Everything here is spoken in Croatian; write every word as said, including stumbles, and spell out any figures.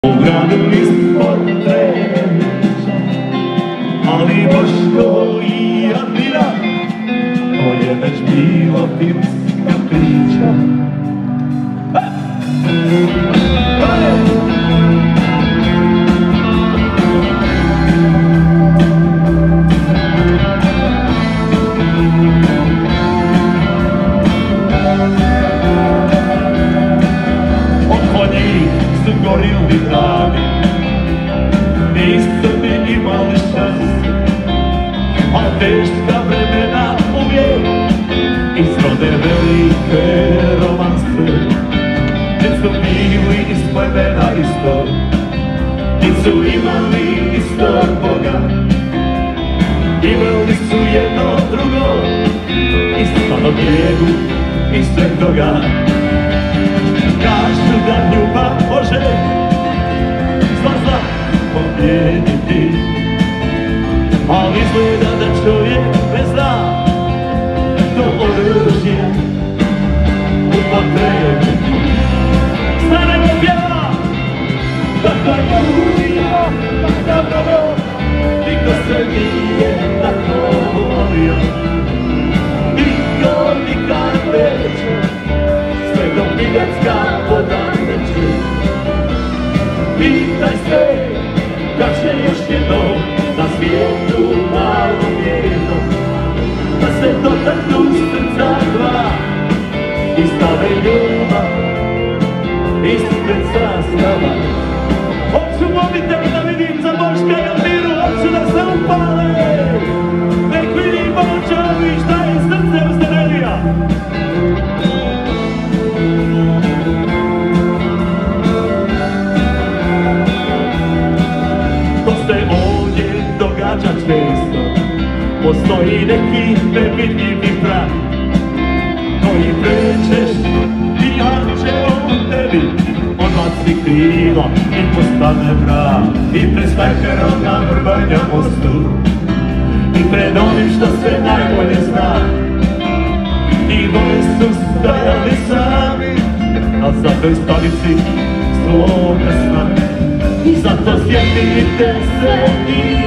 Ugradili smo treća, ali Boško i Admira, to je već bilo filmska priča. Oko njih su gorili dani, niste mi imali šanse, a teška vremena uvijek izrode velike romanse. Nit su bili iz plemena istog, nit su imali istog Boga, imali su jedno drugo i stvarno bijegu iz sveg toga. Kažu da ljubav može zla zla pobijediti, ali izgleda da čovjek ne zna to oružje upotrijebiti. Stanemo pjeva, takva ljudija, takva bravo, niko se nije tako volio, niko nikad neće, sve do Miljacka voda neće. Pitaj se, kad će još jednom na svijetu malo jednom, da se dotaknu srca dva i stave ljubav ispred sastava. Hoću mobitel da vidim za Boška i Admiru, hoću da se upale, nek vidim Bočovi šta je srce uzneredija. To se ovdje događa često, postoji neki nevidljivi prag koji pređeš i harče u tebi, odbaci krila i postane mrak. I pred smehrom na Vrbanja mostu, i pred onim što se najbolje zna, i dvoje su stajali sami na zadnjoj stanici svoga sna. I zato sjetite se i